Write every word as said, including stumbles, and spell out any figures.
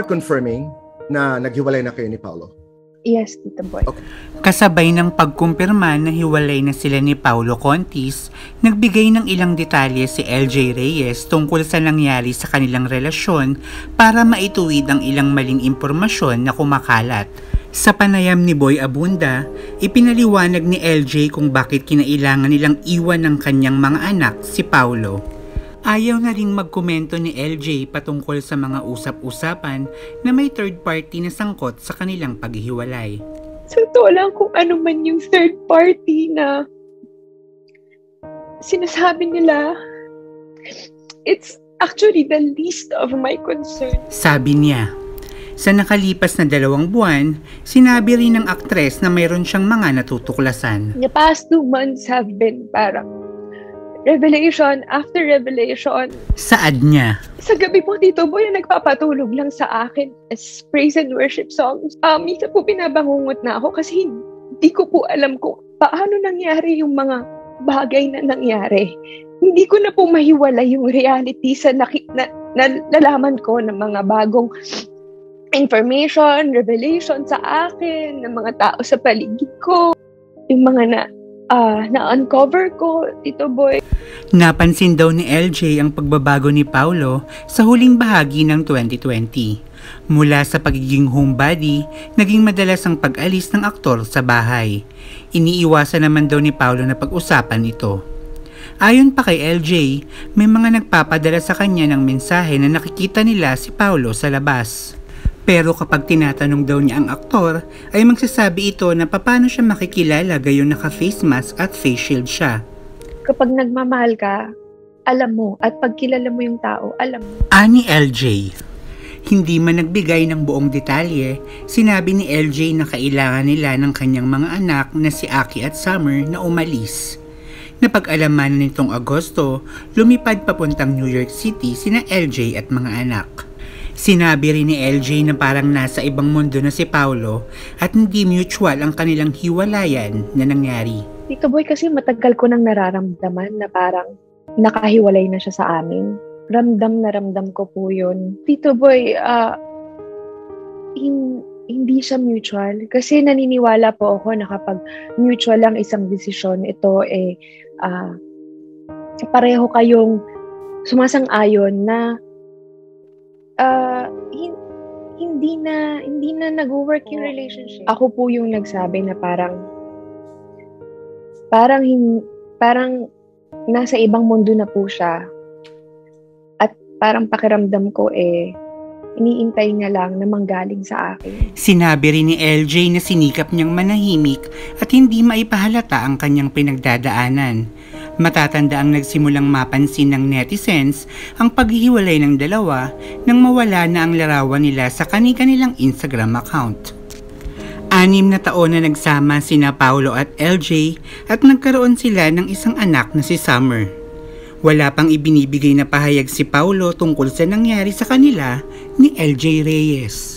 confirming na naghiwalay na kayo ni Paulo? Yes, Tito Boy. Okay. Kasabay ng pagkumpirma na hiwalay na sila ni Paulo Contis, nagbigay ng ilang detalye si L J Reyes tungkol sa nangyari sa kanilang relasyon para maituwid ang ilang maling impormasyon na kumakalat. Sa panayam ni Boy Abunda, ipinaliwanag ni L J kung bakit kinailangan nilang iwan ng kanyang mga anak si Paulo. Ayaw na ring magkomento ni L J patungkol sa mga usap-usapan na may third party na sangkot sa kanilang paghihiwalay. Sa totoo lang kung ano man yung third party na sinasabi nila, it's actually the least of my concern. Sabi niya, sa nakalipas na dalawang buwan, sinabi rin ng aktres na mayroon siyang mga natutuklasan. The past two months have been parang revelation after revelation. Saad niya, sa gabi po, Tito Boy, nagpapatulog lang sa akin as praise and worship songs. Um, minsan po pinabangungot na ako kasi hindi ko po alam kung paano nangyari yung mga bagay na nangyari. Hindi ko na po mahiwala yung reality sa naki- na, na, nalaman ko ng mga bagong information, revelation sa akin, ng mga tao sa paligid ko, yung mga na Uh, na-uncover ko, Tito Boy. Napansin daw ni L J ang pagbabago ni Paulo sa huling bahagi ng twenty twenty. Mula sa pagiging homebody, naging madalas ang pag-alis ng aktor sa bahay. Iniiwasan naman daw ni Paulo na pag-usapan ito. Ayon pa kay L J, may mga nagpapadala sa kanya ng mensahe na nakikita nila si Paulo sa labas. Pero kapag tinatanong daw niya ang aktor, ay magsasabi ito na paano siya makikilala gayon naka-face mask at face shield siya. Kapag nagmamahal ka, alam mo, at pag kilala mo yung tao, alam mo. Ani L J. Hindi man nagbigay ng buong detalye, sinabi ni L J na kailangan nila ng kanyang mga anak na si Aki at Summer na umalis. Napag-alamanan nitong Agosto, lumipad papuntang New York City sina L J at mga anak. Sinabi rin ni L J na parang nasa ibang mundo na si Paulo at hindi mutual ang kanilang hiwalayan na nangyari. Tito Boy, kasi matagal ko nang nararamdaman na parang nakahiwalay na siya sa amin. Ramdam na ramdam ko po yun. Tito Boy, uh, hin- hindi siya mutual. Kasi naniniwala po ako na kapag mutual ang isang desisyon, ito eh uh, pareho kayong sumasang-ayon na Uh, hin- hindi na hindi na nag-work yung relationship. Ako po yung nagsabi na parang parang hin- parang nasa ibang mundo na po siya. At parang pakiramdam ko eh iniintay niya lang na manggaling sa akin. Sinabi rin ni L J na sinikap niyang manahimik at hindi maipahalata ang kanyang pinagdadaanan. Matatanda ang nagsimulang mapansin ng netizens ang paghihiwalay ng dalawa nang mawala na ang larawan nila sa kani-kanilang Instagram account. Anim na taon na nagsama sina Paulo at L J at nagkaroon sila ng isang anak na si Summer. Wala pang ibinibigay na pahayag si Paulo tungkol sa nangyari sa kanila ni L J Reyes.